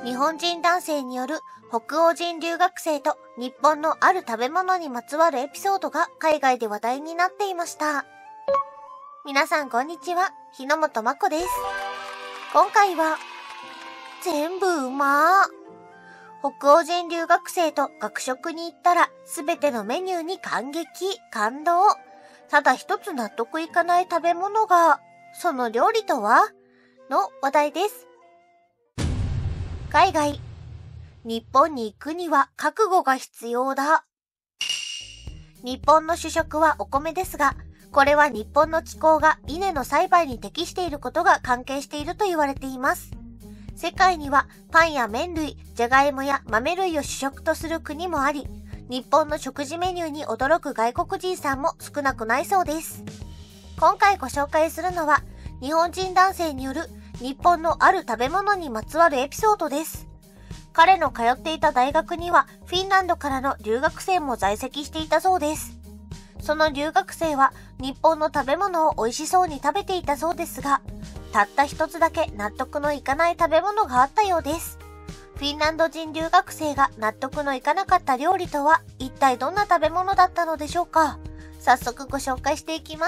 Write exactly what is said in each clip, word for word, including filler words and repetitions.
日本人男性による北欧人留学生と日本のある食べ物にまつわるエピソードが海外で話題になっていました。皆さんこんにちは、日の本まこです。今回は、全部うまー。北欧人留学生と学食に行ったらすべてのメニューに感激、感動。ただ一つ納得いかない食べ物が、その料理とはの話題です。海外。日本に行くには覚悟が必要だ。日本の主食はお米ですが、これは日本の気候が稲の栽培に適していることが関係していると言われています。世界にはパンや麺類、じゃがいもや豆類を主食とする国もあり、日本の食事メニューに驚く外国人さんも少なくないそうです。今回ご紹介するのは、日本人男性による日本のある食べ物にまつわるエピソードです。彼の通っていた大学にはフィンランドからの留学生も在籍していたそうです。その留学生は日本の食べ物を美味しそうに食べていたそうですが、たった一つだけ納得のいかない食べ物があったようです。フィンランド人留学生が納得のいかなかった料理とは一体どんな食べ物だったのでしょうか。早速ご紹介していきます。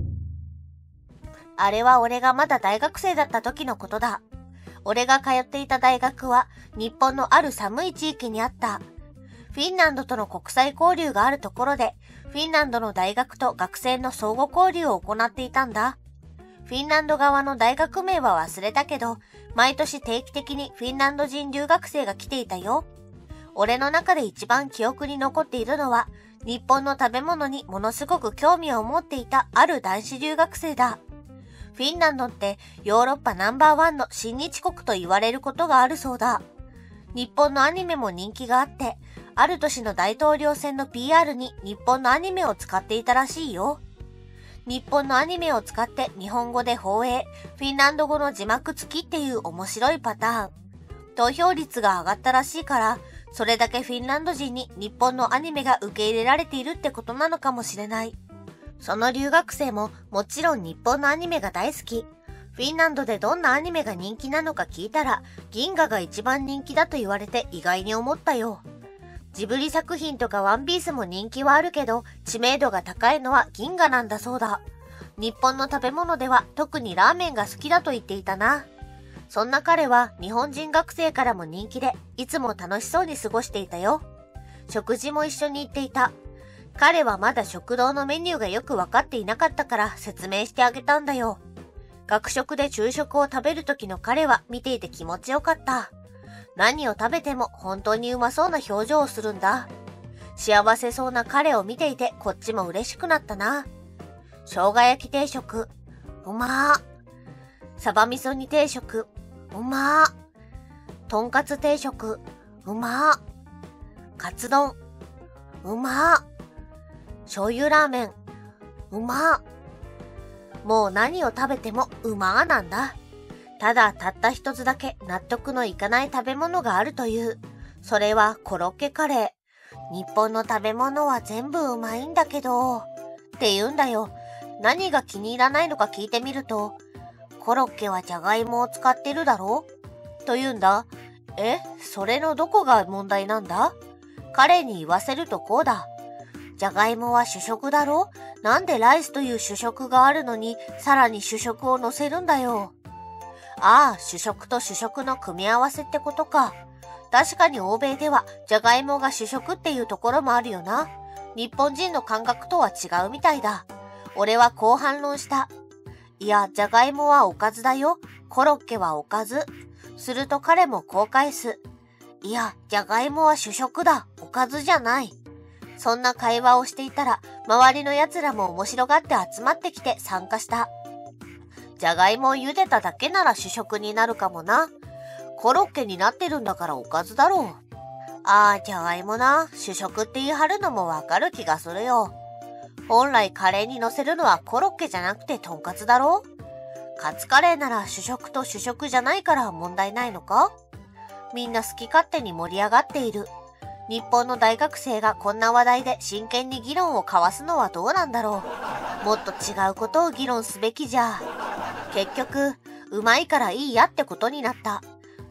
あれは俺がまだ大学生だった時のことだ。俺が通っていた大学は日本のある寒い地域にあった。フィンランドとの国際交流があるところで、フィンランドの大学と学生の相互交流を行っていたんだ。フィンランド側の大学名は忘れたけど、毎年定期的にフィンランド人留学生が来ていたよ。俺の中で一番記憶に残っているのは、日本の食べ物にものすごく興味を持っていたある男子留学生だ。フィンランドってヨーロッパナンバーワンの親日国と言われることがあるそうだ。日本のアニメも人気があって、ある年の大統領選の ピーアール に日本のアニメを使っていたらしいよ。日本のアニメを使って日本語で放映、フィンランド語の字幕付きっていう面白いパターン。投票率が上がったらしいから、それだけフィンランド人に日本のアニメが受け入れられているってことなのかもしれない。その留学生ももちろん日本のアニメが大好き。フィンランドでどんなアニメが人気なのか聞いたら、銀河が一番人気だと言われて意外に思ったよ。ジブリ作品とかワンピースも人気はあるけど、知名度が高いのは銀河なんだそうだ。日本の食べ物では特にラーメンが好きだと言っていたな。そんな彼は日本人学生からも人気で、いつも楽しそうに過ごしていたよ。食事も一緒に行っていた。彼はまだ食堂のメニューがよくわかっていなかったから説明してあげたんだよ。学食で昼食を食べる時の彼は見ていて気持ちよかった。何を食べても本当にうまそうな表情をするんだ。幸せそうな彼を見ていてこっちも嬉しくなったな。生姜焼き定食、うまー。サバ味噌煮定食、うまー。とんかつ定食、うまー。カツ丼、うまー。醤油ラーメン、うまー。もう何を食べてもうまーなんだ。ただたった一つだけ納得のいかない食べ物があるという。それはコロッケカレー。日本の食べ物は全部うまいんだけど。って言うんだよ。何が気に入らないのか聞いてみると、コロッケはじゃがいもを使ってるだろと言うんだ。え、それのどこが問題なんだ？彼に言わせるとこうだ。じゃがいもは主食だろ？なんでライスという主食があるのにさらに主食を乗せるんだよ。ああ、主食と主食の組み合わせってことか。確かに欧米ではじゃがいもが主食っていうところもあるよな。日本人の感覚とは違うみたいだ。俺はこう反論した。いや、じゃがいもはおかずだよ。コロッケはおかず。すると彼もこう返す。いや、じゃがいもは主食だ。おかずじゃない。そんな会話をしていたら、周りの奴らも面白がって集まってきて参加した。じゃがいもを茹でただけなら主食になるかもな。コロッケになってるんだからおかずだろう。ああ、じゃがいもな。主食って言い張るのもわかる気がするよ。本来カレーに乗せるのはコロッケじゃなくてとんかつだろ。カツカレーなら主食と主食じゃないから問題ないのか？みんな好き勝手に盛り上がっている。日本の大学生がこんな話題で真剣に議論を交わすのはどうなんだろう。もっと違うことを議論すべきじゃ。結局、うまいからいいやってことになった。フ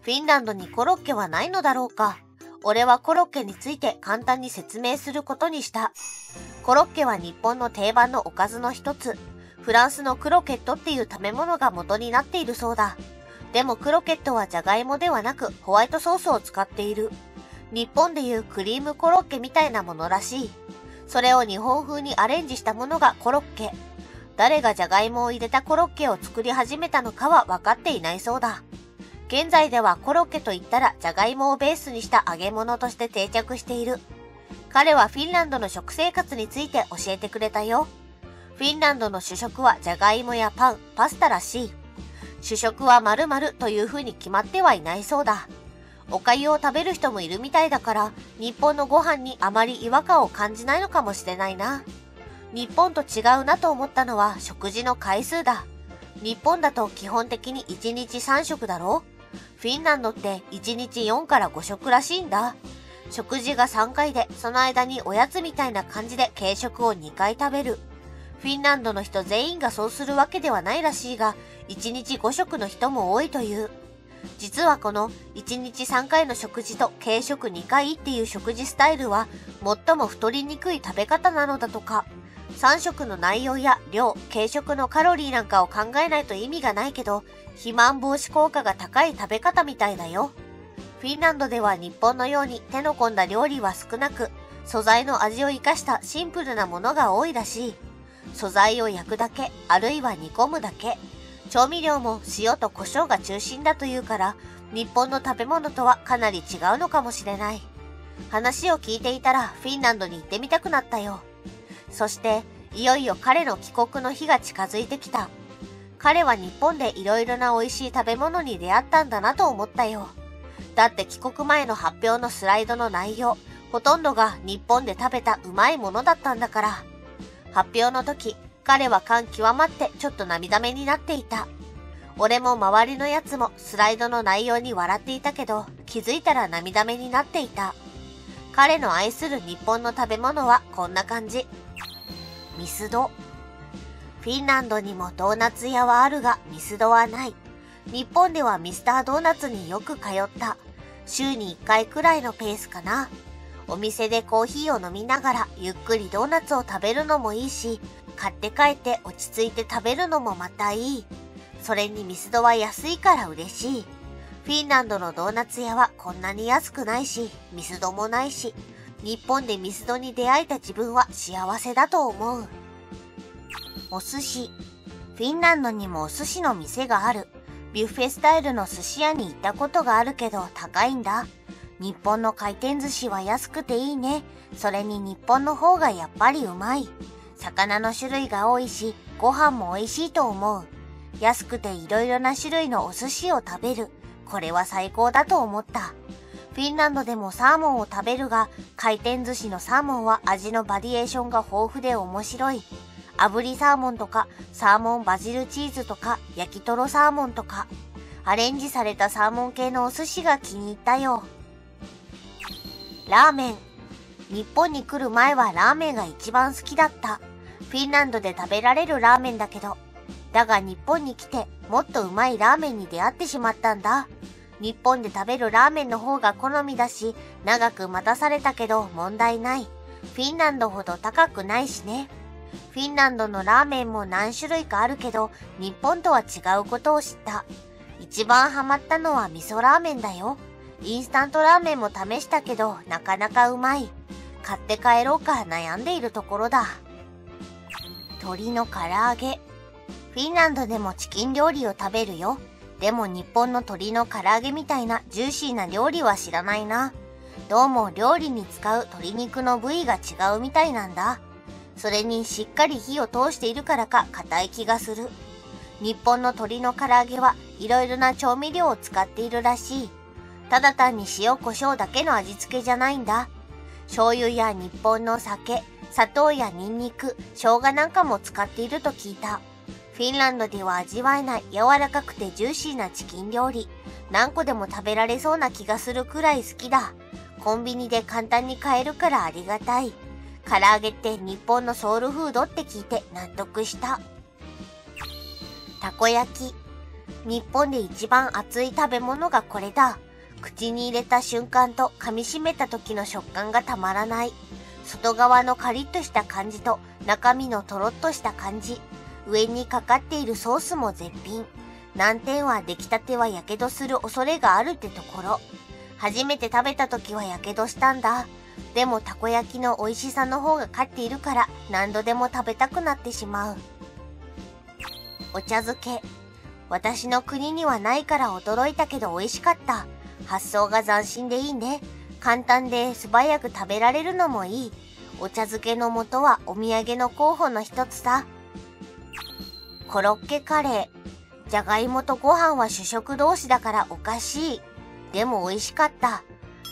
フィンランドにコロッケはないのだろうか。俺はコロッケについて簡単に説明することにした。コロッケは日本の定番のおかずの一つ。フランスのクロケットっていう食べ物が元になっているそうだ。でもクロケットはジャガイモではなくホワイトソースを使っている。日本でいうクリームコロッケみたいなものらしい。それを日本風にアレンジしたものがコロッケ。誰がジャガイモを入れたコロッケを作り始めたのかは分かっていないそうだ。現在ではコロッケと言ったらジャガイモをベースにした揚げ物として定着している。彼はフィンランドの食生活について教えてくれたよ。フィンランドの主食はジャガイモやパン、パスタらしい。主食は〇〇という風に決まってはいないそうだ。お粥を食べる人もいるみたいだから、日本のご飯にあまり違和感を感じないのかもしれないな。日本と違うなと思ったのは食事の回数だ。日本だと基本的にいちにちさん食だろ？フィンランドっていちにちよんからご食らしいんだ。食事がさんかいで、その間におやつみたいな感じで軽食をにかい食べる。フィンランドの人全員がそうするわけではないらしいが、いちにちご食の人も多いという。実はこのいちにちさんかいの食事と軽食にかいっていう食事スタイルは最も太りにくい食べ方なのだとか。さん食の内容や量、軽食のカロリーなんかを考えないと意味がないけど、肥満防止効果が高い食べ方みたいだよ。フィンランドでは日本のように手の込んだ料理は少なく、素材の味を生かしたシンプルなものが多いらしい。素材を焼くだけ、あるいは煮込むだけ。調味料も塩と胡椒が中心だというから、日本の食べ物とはかなり違うのかもしれない。話を聞いていたらフィンランドに行ってみたくなったよ。そして、いよいよ彼の帰国の日が近づいてきた。彼は日本でいろいろな美味しい食べ物に出会ったんだなと思ったよ。だって帰国前の発表のスライドの内容、ほとんどが日本で食べたうまいものだったんだから。発表の時、彼は感極まってちょっと涙目になっていた。俺も周りのやつもスライドの内容に笑っていたけど、気づいたら涙目になっていた。彼の愛する日本の食べ物はこんな感じ。ミスド。フィンランドにもドーナツ屋はあるがミスドはない。日本ではミスタードーナツによく通った。週にいっかいくらいのペースかな。お店でコーヒーを飲みながらゆっくりドーナツを食べるのもいいし、買って帰って落ち着いて食べるのもまたいい。それにミスドは安いから嬉しい。フィンランドのドーナツ屋はこんなに安くないし、ミスドもないし、日本でミスドに出会えた自分は幸せだと思う。お寿司。フィンランドにもお寿司の店がある。ビュッフェスタイルの寿司屋に行ったことがあるけど高いんだ。日本の回転寿司は安くていいね。それに日本の方がやっぱりうまい。魚の種類が多いし、ご飯も美味しいと思う。安くていろいろな種類のお寿司を食べる。これは最高だと思った。フィンランドでもサーモンを食べるが、回転寿司のサーモンは味のバリエーションが豊富で面白い。炙りサーモンとか、サーモンバジルチーズとか、焼きトロサーモンとか、アレンジされたサーモン系のお寿司が気に入ったよ。ラーメン。日本に来る前はラーメンが一番好きだった。フィンランドで食べられるラーメンだけど。だが日本に来てもっとうまいラーメンに出会ってしまったんだ。日本で食べるラーメンの方が好みだし、長く待たされたけど問題ない。フィンランドほど高くないしね。フィンランドのラーメンも何種類かあるけど、日本とは違うことを知った。一番ハマったのは味噌ラーメンだよ。インスタントラーメンも試したけど、なかなかうまい。買って帰ろうか悩んでいるところだ。鶏の唐揚げ。フィンランドでもチキン料理を食べるよ。でも日本の鶏の唐揚げみたいなジューシーな料理は知らないな。どうも料理に使う鶏肉の部位が違うみたいなんだ。それにしっかり火を通しているからか硬い気がする。日本の鶏の唐揚げはいろいろな調味料を使っているらしい。ただ単に塩コショウだけの味付けじゃないんだ。醤油や日本の酒、砂糖やニンニク、生姜なんかも使っていると聞いた。フィンランドでは味わえない柔らかくてジューシーなチキン料理。何個でも食べられそうな気がするくらい好きだ。コンビニで簡単に買えるからありがたい。唐揚げって日本のソウルフードって聞いて納得した。たこ焼き。 日本で一番熱い食べ物がこれだ。口に入れた瞬間と噛み締めた時の食感がたまらない。外側のカリッとした感じと中身のトロッとした感じ。上にかかっているソースも絶品。難点は出来たては火傷する恐れがあるってところ。初めて食べた時は火傷したんだ。でもたこ焼きの美味しさの方が勝っているから何度でも食べたくなってしまう。お茶漬け。私の国にはないから驚いたけど美味しかった。発想が斬新でいいね。簡単で素早く食べられるのもいい。お茶漬けの素はお土産の候補の一つさ。コロッケカレー。じゃがいもとご飯は主食同士だからおかしい。でも美味しかった。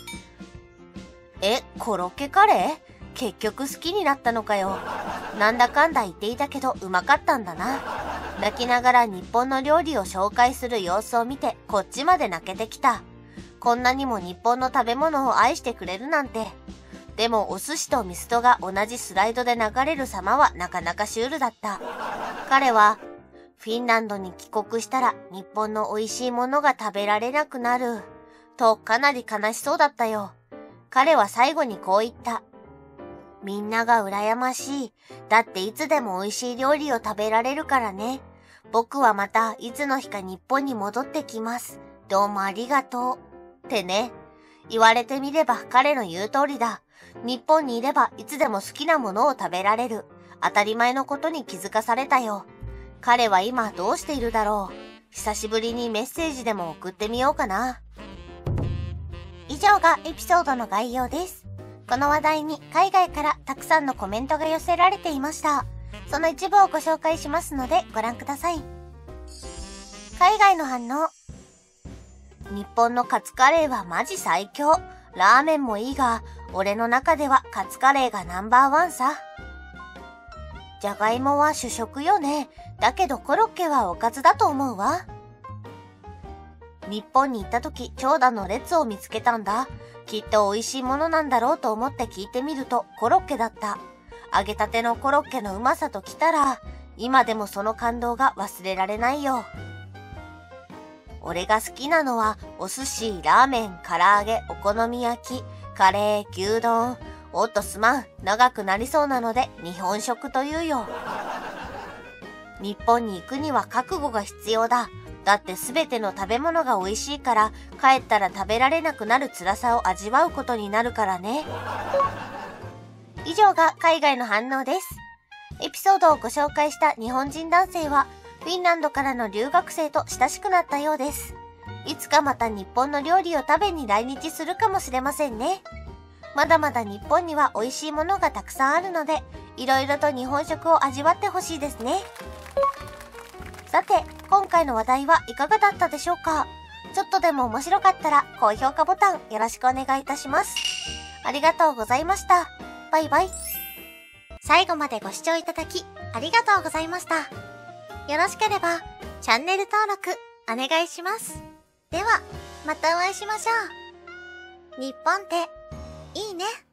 え、コロッケカレー？結局好きになったのかよ。なんだかんだ言っていたけどうまかったんだな。泣きながら日本の料理を紹介する様子を見てこっちまで泣けてきた。こんなにも日本の食べ物を愛してくれるなんて。でもお寿司とミストが同じスライドで流れる様はなかなかシュールだった。彼はフィンランドに帰国したら日本の美味しいものが食べられなくなるとかなり悲しそうだったよ。彼は最後にこう言った。みんなが羨ましい。だっていつでも美味しい料理を食べられるからね。僕はまたいつの日か日本に戻ってきます。どうもありがとう。ってね。言われてみれば彼の言う通りだ。日本にいればいつでも好きなものを食べられる。当たり前のことに気づかされたよ。彼は今どうしているだろう。久しぶりにメッセージでも送ってみようかな。以上がエピソードの概要です。この話題に海外からたくさんのコメントが寄せられていました。その一部をご紹介しますのでご覧ください。海外の反応。日本のカツカレーはマジ最強。ラーメンもいいが、俺の中ではカツカレーがナンバーワンさ。じゃがいもは主食よね。だけどコロッケはおかずだと思うわ。日本に行った時、長蛇の列を見つけたんだ。きっと美味しいものなんだろうと思って聞いてみるとコロッケだった。揚げたてのコロッケのうまさときたら、今でもその感動が忘れられないよ。俺が好きなのはお寿司、ラーメン、唐揚げ、お好み焼き、カレー、牛丼。おっとすまん、長くなりそうなので日本食というよ。日本に行くには覚悟が必要だ。だって全ての食べ物が美味しいから帰ったら食べられなくなる辛さを味わうことになるからね。以上が海外の反応です。エピソードをご紹介した日本人男性はフィンランドからの留学生と親しくなったようです。いつかまた日本の料理を食べに来日するかもしれませんね。まだまだ日本には美味しいものがたくさんあるので、いろいろと日本食を味わってほしいですね。さて、今回の話題はいかがだったでしょうか？ちょっとでも面白かったら高評価ボタンよろしくお願いいたします。ありがとうございました。バイバイ。最後までご視聴いただきありがとうございました。よろしければチャンネル登録お願いします。では、またお会いしましょう。日本っていいね。